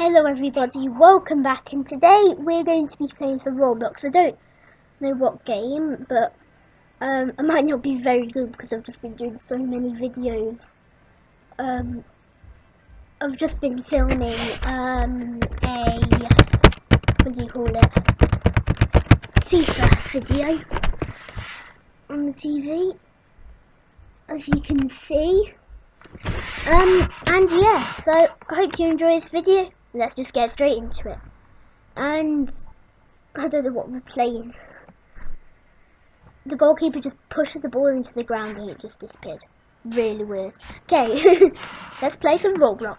Hello everybody, welcome back, and today we're going to be playing some Roblox. I don't know what game, but I might not be very good because I've just been doing so many videos. I've just been filming a, what do you call it, FIFA video on the TV, as you can see. And yeah, so I hope you enjoy this video. Let's just get straight into it. And I don't know what we're playing. The goalkeeper just pushes the ball into the ground and it just disappeared. Really weird. Okay, let's play some Roblox.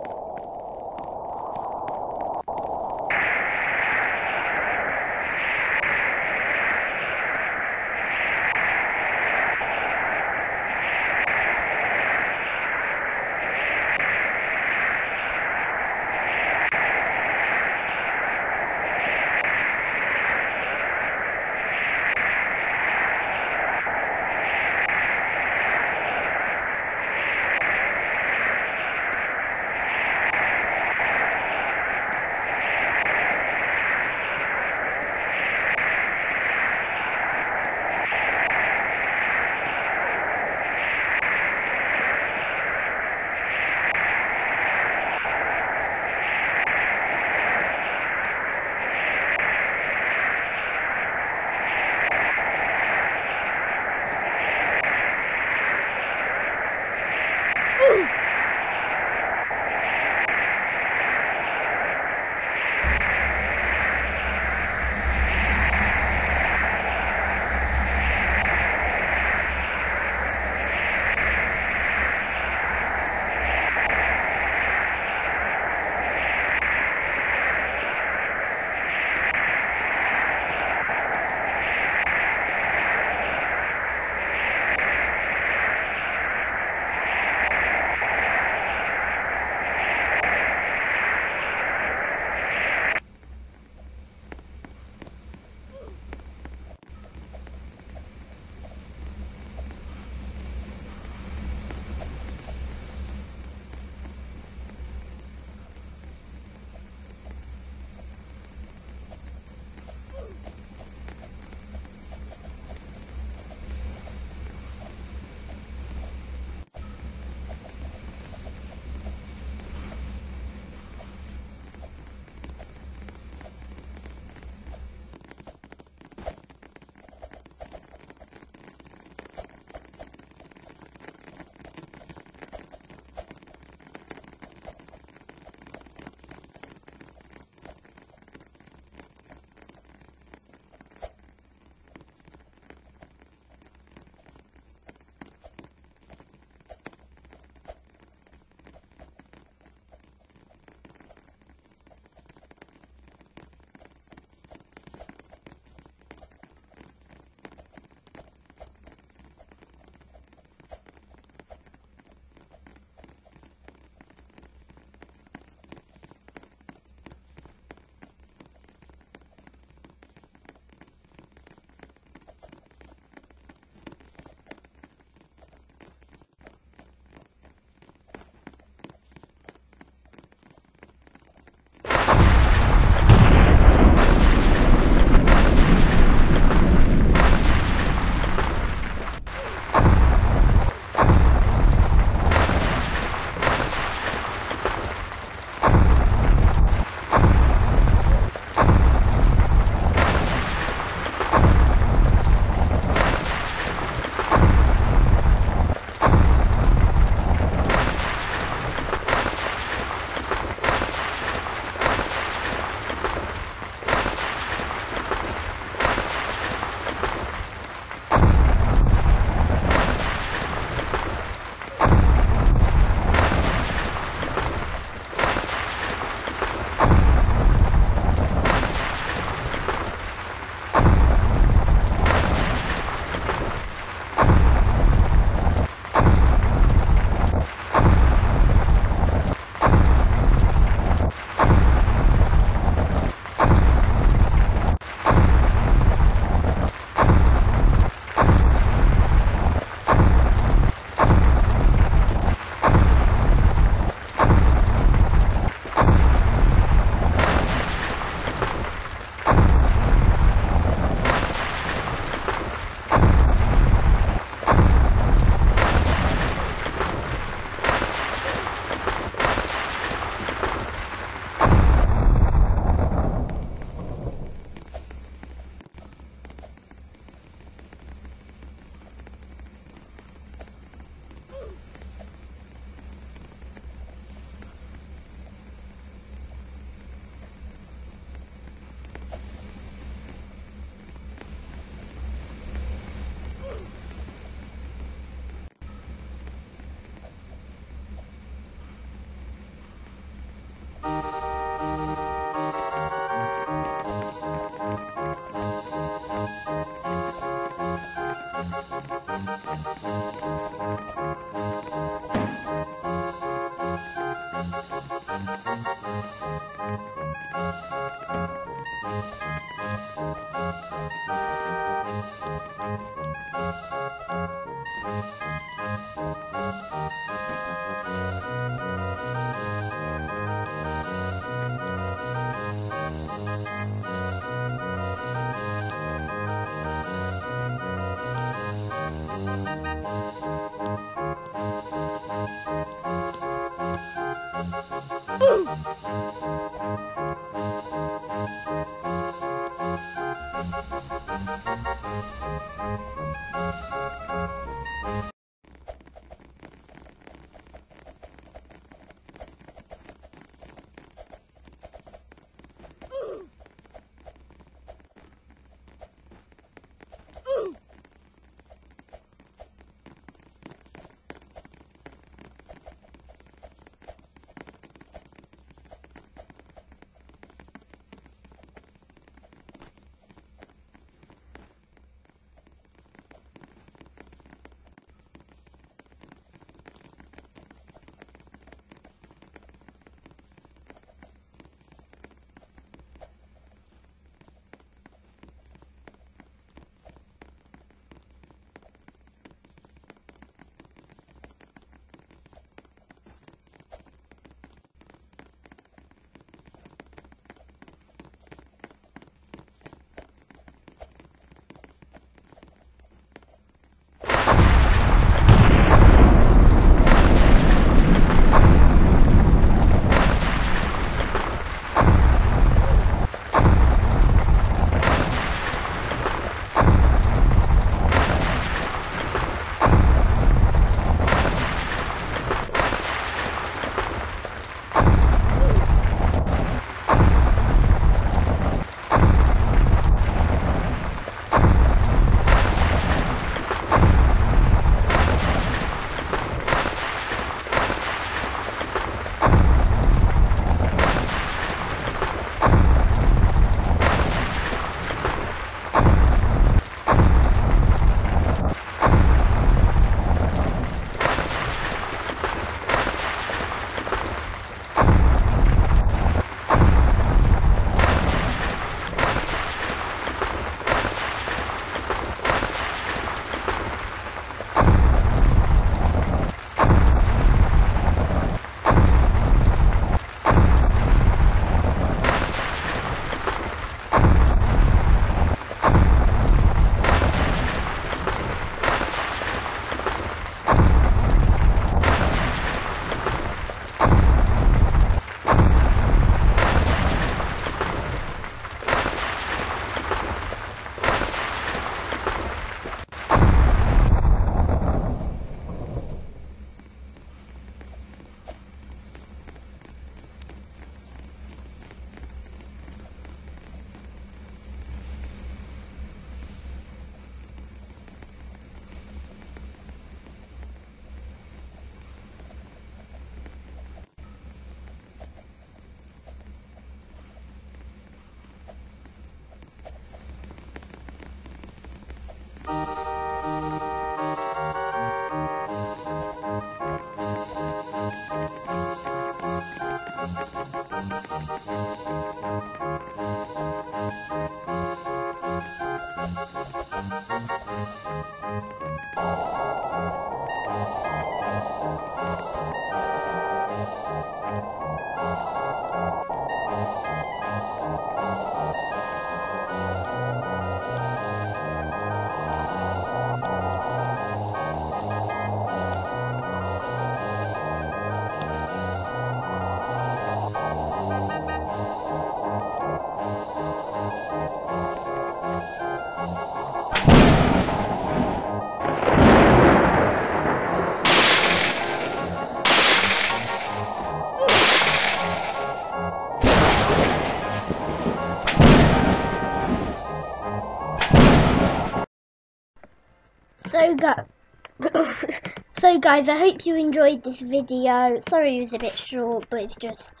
So guys, I hope you enjoyed this video. Sorry it was a bit short, but it's just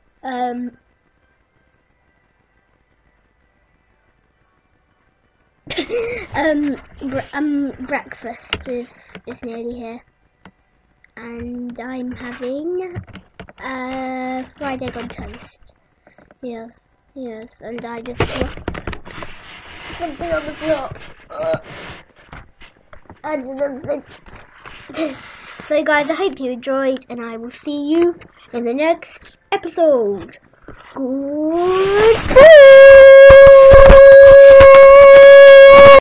breakfast is nearly here, and I'm having fried egg on toast. Yes, and I just something on the floor. And another thing. So guys, I hope you enjoyed, and I will see you in the next episode. Goodbye!